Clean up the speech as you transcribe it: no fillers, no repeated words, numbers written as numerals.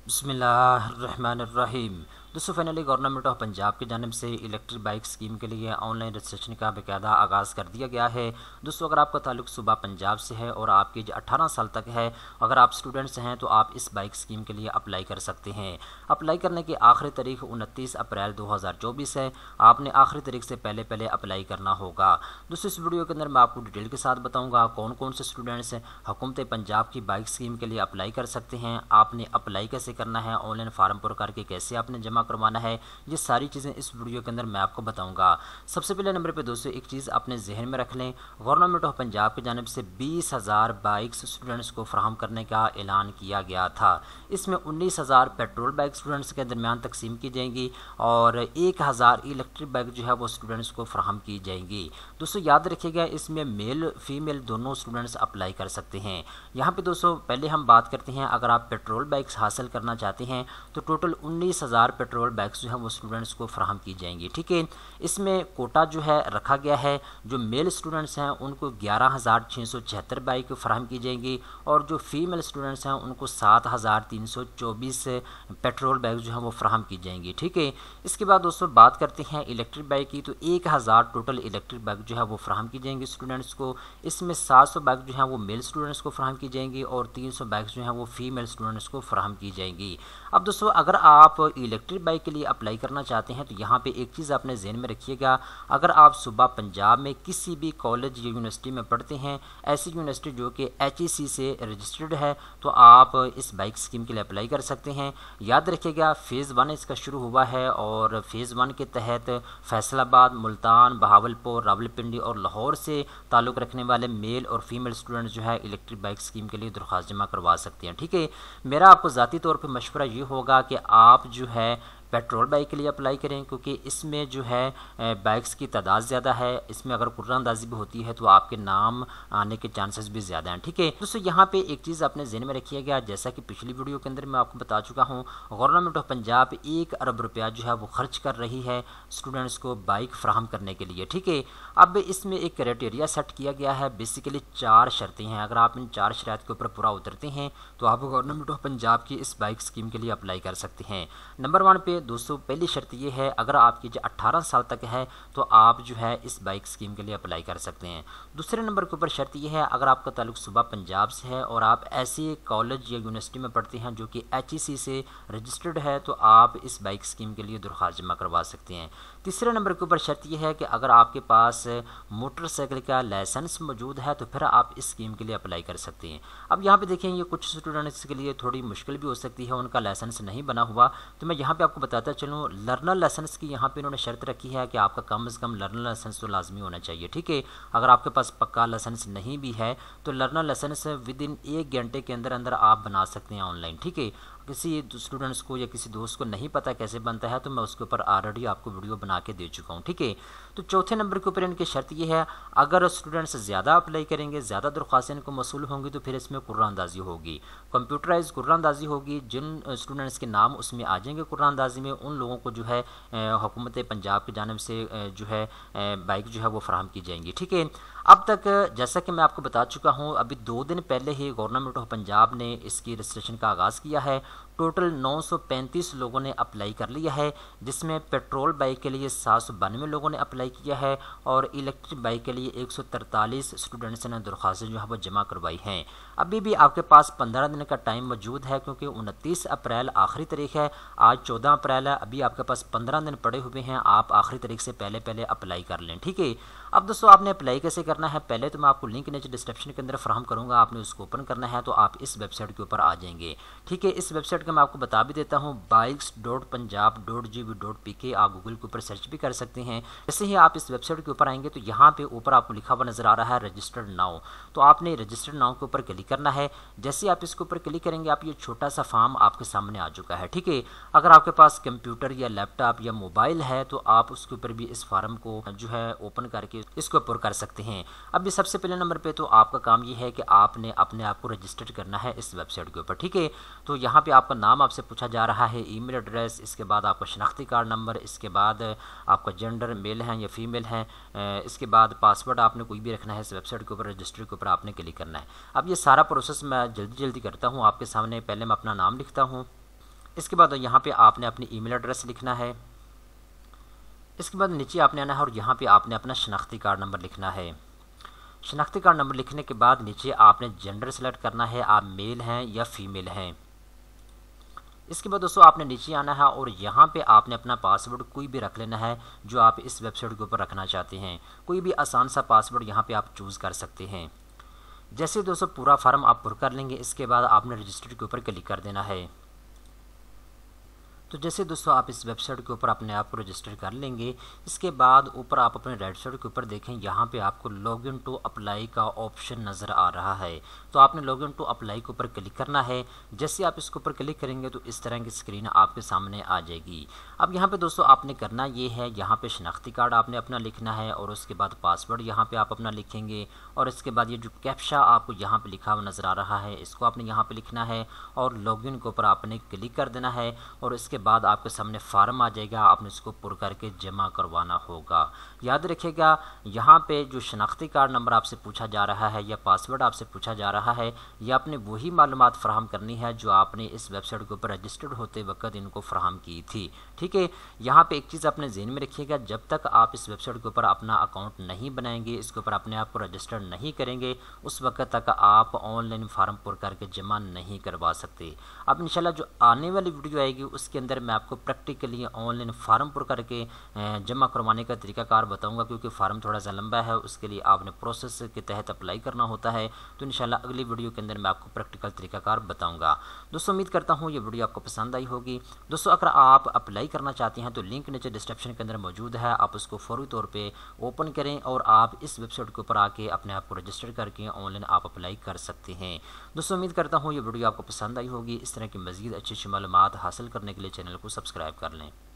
बिस्मिल्लाहिर्रहमानिर्रहीम। दोस्तों finally government of Punjab की जानिब से इलेक्ट्रिक बाइक स्कीम के लिए ऑनलाइन रजिस्ट्रेशन का बाकायदा आगाज़ कर दिया गया है। दोस्तों अगर आपका ताल्लुक सूबा पंजाब से है और आपकी एज 18 साल तक है, अगर आप स्टूडेंट्स हैं तो आप इस बाइक स्कीम के लिए अप्लाई कर सकते हैं। अप्लाई करने की आखिरी तारीख 29 अप्रैल 2024 है। आपने आखिरी तारीख से पहले पहले अप्लाई करना होगा। दोस्तों इस वीडियो के अंदर मैं आपको डिटेल के साथ बताऊँगा कौन कौन से स्टूडेंट्स हुकूमत पंजाब की बाइक स्कीम के लिए अप्लाई कर सकते हैं, आपने अप्लाई कैसे करना है, ऑनलाइन फार्म पर करके कैसे आपने जमा करवाना है, ये सारी चीज़ें इस वीडियो के अंदर मैं आपको बताऊंगा। सबसे पहले नंबर पे दोस्तों एक चीज़ अपने जहन में रख लें, गवर्नमेंट ऑफ पंजाब की जानिब से 20,000 बाइक्स स्टूडेंट्स को फराहम करने का ऐलान किया गया था। इसमें 19,000 पेट्रोल बाइक स्टूडेंट्स के दरमियान तकसीम की जाएंगी और 1,000 इलेक्ट्रिक बाइक जो है वो स्टूडेंट्स को फराहम की जाएंगी। दोस्तों याद रखिएगा इसमें मेल फीमेल दोनों स्टूडेंट्स अप्लाई कर सकते हैं। यहाँ पे दोस्तों पहले हम बात करते हैं, अगर आप पेट्रोल बाइक्स हासिल करना चाहते हैं तो टोटल 19,000 पेट्रोल बाइक्स जो है वो स्टूडेंट्स को फराहम की जाएंगी। ठीक है, इसमें कोटा जो है रखा गया है, जो मेल स्टूडेंट्स हैं उनको 11,676 बाइक फराहम की जाएंगी और जो फीमेल स्टूडेंट्स हैं उनको 7,324 पेट्रोल बाइक जो है वो फराहम की जाएंगी। ठीक है, इसके बाद दोस्तों बात करते हैं इलेक्ट्रिक बाइक की, तो 1,000 टोटल इलेक्ट्रिक बाइक जो है वो फराहम की जाएंगी स्टूडेंट्स को। इसमें 700 बाइक जो है वो मेल स्टूडेंट्स को फराहम की जाएंगी और 300 बाइक्स जो हैं वो फीमेल स्टूडेंट्स को फराहम की जाएंगी। अब दोस्तों अगर आप इलेक्ट्रिक बाइक के लिए अप्लाई करना चाहते हैं तो यहाँ पे एक चीज़ आपने ज़हन में रखिएगा, अगर आप सूबा पंजाब में किसी भी कॉलेज या यूनिवर्सिटी में पढ़ते हैं, ऐसी यूनिवर्सिटी जो कि HEC से रजिस्टर्ड है, तो आप इस बाइक स्कीम के लिए अप्लाई कर सकते हैं। याद रखिएगा फ़ेज़ 1 इसका शुरू हुआ है और फ़ेज़ 1 के तहत फैसलाबाद, मुल्तान, बहावलपुर, रावलपिंडी और लाहौर से ताल्लुक़ रखने वाले मेल और फीमेल स्टूडेंट्स जो है इलेक्ट्रिक बाइक स्कीम के लिए दरख्वास्त जमा करवा सकते हैं। ठीक है, मेरा आपको ज़ाती तौर पर मशवरा ये होगा कि आप जो है पेट्रोल बाइक के लिए अप्लाई करें, क्योंकि इसमें जो है बाइक्स की तादाद ज़्यादा है। इसमें अगर कुर्रानंदाजी भी होती है तो आपके नाम आने के चांसेस भी ज़्यादा हैं। ठीक है दोस्तों, यहाँ पे एक चीज़ अपने ज़हन में रखिएगा, जैसा कि पिछली वीडियो के अंदर मैं आपको बता चुका हूँ, गवर्नमेंट ऑफ पंजाब 1 अरब रुपया जो है वो खर्च कर रही है स्टूडेंट्स को बाइक फ्राहम करने के लिए। ठीक है, अब इसमें एक क्राइटेरिया सेट किया गया है, बेसिकली 4 शर्तें हैं। अगर आप इन 4 शरात के ऊपर पूरा उतरते हैं तो आप गवर्नमेंट ऑफ पंजाब की इस बाइक स्कीम के लिए अप्लाई कर सकते हैं। नंबर 1 पे दोस्तों पहली शर्त ये है, अगर आपकी जो 18 साल तक है तो आप जो है इस बाइक स्कीम के लिए अप्लाई कर सकते हैं। दूसरे नंबर के ऊपर शर्त ये है, अगर आपका ताल्लुक सूबा पंजाब से है और आप ऐसे कॉलेज या यूनिवर्सिटी में पढ़ते हैं जो कि HEC से रजिस्टर्ड है, तो आप इस बाइक स्कीम के लिए दरख्वास्त जमा करवा सकते हैं। तीसरे नंबर के ऊपर शर्त यह है कि अगर आपके पास मोटरसाइकिल का लाइसेंस मौजूद है तो फिर आप इस स्कीम के लिए अप्लाई कर सकते हैं। अब यहाँ पे देखें, ये कुछ स्टूडेंट्स के लिए थोड़ी मुश्किल भी हो सकती है, उनका लाइसेंस नहीं बना हुआ, तो मैं यहाँ पे आपको बताता चलूँ, लर्नर लाइसेंस की यहाँ पे इन्होंने शर्त रखी है कि आपका कम से कम लर्नर लाइसेंस तो लाजमी होना चाहिए। ठीक है, अगर आपके पास पक्का लाइसेंस नहीं भी है तो लर्नर लाइसेंस विद इन 1 घंटे के अंदर अंदर आप बना सकते हैं ऑनलाइन। ठीक है, किसी स्टूडेंट्स को या किसी दोस्त को नहीं पता कैसे बनता है तो मैं उसके ऊपर ऑलरेडी आपको वीडियो बना के दे चुका हूँ। ठीक है, तो चौथे नंबर के ऊपर इनकी शर्त ये है, अगर स्टूडेंट्स ज़्यादा अप्लाई करेंगे, ज़्यादा दरख्वास्तें इनको मसूल होंगी, तो फिर इसमें कुर्रानंदाजी होगी, कंप्यूटराइज कुर्रानंदाजी होगी। जिन स्टूडेंट्स के नाम उसमें आ जाएंगे कुर्रानंदाजी में, उन लोगों को जो है हुकूमत पंजाब की जानिब से जो है बाइक जो है वो फराहम की जाएंगी। ठीक है, अब तक जैसा कि मैं आपको बता चुका हूँ, अभी 2 दिन पहले ही गवर्नमेंट ऑफ पंजाब ने इसकी रजिस्ट्रेशन का आगाज़ किया है। टोटल 935 लोगों ने अप्लाई कर लिया है, जिसमें पेट्रोल बाइक के लिए 792 लोगों ने अप्लाई किया है और इलेक्ट्रिक बाइक के लिए 143 स्टूडेंट्स ने दरख्वास्तें जो है वो जमा करवाई हैं। अभी भी आपके पास 15 दिन का टाइम मौजूद है, क्योंकि 29 अप्रैल आखिरी तारीख है, आज 14 अप्रैल है, अभी आपके पास 15 दिन पड़े हुए हैं। आप आखिरी तारीख से पहले पहले अप्लाई कर लें। ठीक है, अब दोस्तों आपने अप्लाई कैसे करना है, पहले तो मैं आपको लिंक नीचे डिस्क्रिप्शन के अंदर फराहम करूँगा, आपने उसको ओपन करना है तो आप इस वेबसाइट के ऊपर आ जाएंगे। ठीक है, इस वेबसाइट मैं आपको बता भी देता हूँ, bikes.punjab.gov.pk, आप गूगल के ऊपर सर्च भी कर सकते हैं। जैसे ही आप इस वेबसाइट के ऊपर आएंगे तो यहाँ पे ऊपर आपको लिखा हुआ नजर आ रहा है रजिस्टर्ड नाउ, तो आपने रजिस्टर्ड नाउ के ऊपर क्लिक करना है। जैसे आप इसके ऊपर क्लिक करेंगे, आप ये छोटा सा फॉर्म आपके सामने आ चुका है। ठीक है, अगर आपके पास कंप्यूटर या लैपटॉप या मोबाइल है तो आप उसके ऊपर भी इस फॉर्म को जो है ओपन करके इसको ऊपर कर सकते हैं। अब ये सबसे पहले नंबर पे तो आपका काम ये है कि आपने अपने आप को रजिस्टर करना है इस वेबसाइट के ऊपर। ठीक है, तो यहाँ पे आपका नाम आपसे पूछा जा रहा है, ईमेल एड्रेस, इसके बाद आपका शनाख्ती कार्ड नंबर, इसके बाद आपका जेंडर मेल है या फीमेल है, इसके बाद पासवर्ड आपने कोई भी रखना है। इस वेबसाइट के ऊपर रजिस्टर के ऊपर आपने क्लिक करना है। अब ये सारा प्रोसेस मैं जल्दी करता हूँ आपके सामने। पहले मैं अपना नाम लिखता हूँ, इसके बाद यहाँ पे आपने अपनी ईमेल एड्रेस लिखना है। इसके बाद नीचे आपने आना है और यहाँ पे आपने अपना शनाख्ती कार्ड नंबर लिखना है। शनाख्ती कार्ड नंबर लिखने के बाद नीचे आपने जेंडर सेलेक्ट करना है, आप मेल हैं या फीमेल हैं। इसके बाद दोस्तों आपने नीचे आना है और यहाँ पे आपने अपना पासवर्ड कोई भी रख लेना है जो आप इस वेबसाइट के ऊपर रखना चाहते हैं। कोई भी आसान सा पासवर्ड यहाँ पे आप चूज़ कर सकते हैं। जैसे दोस्तों पूरा फार्म आप भर कर लेंगे, इसके बाद आपने रजिस्टर के ऊपर क्लिक कर देना है। तो जैसे दोस्तों आप इस वेबसाइट के ऊपर अपने आप को रजिस्टर कर लेंगे, इसके बाद ऊपर आप अपने राइट साइड के ऊपर देखें, यहाँ पे आपको लॉगिन टू अप्लाई का ऑप्शन नज़र आ रहा है। तो आपने लॉगिन टू अप्लाई के ऊपर क्लिक करना है। जैसे आप इसके ऊपर क्लिक करेंगे तो इस तरह की स्क्रीन आपके सामने आ जाएगी। अब यहाँ पे दोस्तों आपने करना ये है, यहाँ पे शनाख्ती कार्ड आपने अपना लिखना है और उसके बाद पासवर्ड यहाँ पे आप अपना लिखेंगे और इसके बाद ये जो कैप्चा आपको यहाँ पे लिखा हुआ नज़र आ रहा है इसको आपने यहाँ पे लिखना है और लॉगिन के ऊपर आपने क्लिक कर देना है और इसके बाद आपके सामने फार्म आ जाएगा, आपने इसको पुर करके जमा करवाना होगा। याद रखिएगा, यहाँ पे जो शनाख्ती कार्ड नंबर आपसे पूछा जा रहा है या पासवर्ड आपसे पूछा जा रहा है, या आपने वही मालूमात फराहम करनी है जो आपने इस वेबसाइट के ऊपर रजिस्टर्ड होते वक्त इनको फराहम की थी। ठीक है, यहाँ पे एक चीज़ अपने ज़हन में रखिएगा, जब तक आप इस वेबसाइट के ऊपर अपना अकाउंट नहीं बनाएंगे, इसके ऊपर अपने आप को रजिस्टर नहीं करेंगे, उस वक्त तक आप ऑनलाइन फार्म पुर करके जमा नहीं करवा सकते। अब इंशाल्लाह जो आने वाली वीडियो आएगी उसके अंदर मैं आपको प्रैक्टिकली ऑनलाइन फार्म पुर करके जमा करवाने का तरीकाकार बताऊंगा, क्योंकि फार्म थोड़ा सा लंबा है, उसके लिए आपने प्रोसेस के तहत अप्लाई करना होता है। तो इंशाल्लाह अगली वीडियो के अंदर मैं आपको प्रैक्टिकल तरीकाकार बताऊंगा। दोस्तों उम्मीद करता हूँ ये वीडियो आपको पसंद आई होगी। दोस्तों अगर आप अप्लाई करना चाहते हैं तो लिंक नीचे डिस्क्रिप्शन के अंदर मौजूद है, आप उसको फौरी तौर पर ओपन करें और आप इस वेबसाइट के ऊपर आके अपने आप को रजिस्टर करके ऑनलाइन आप अप्लाई कर सकते हैं। दोस्तों उम्मीद करता हूँ ये वीडियो आपको पसंद आई होगी। इस तरह की मज़ीद अच्छी अच्छी मालूमात हासिल करने के लिए चैनल को सब्सक्राइब कर लें।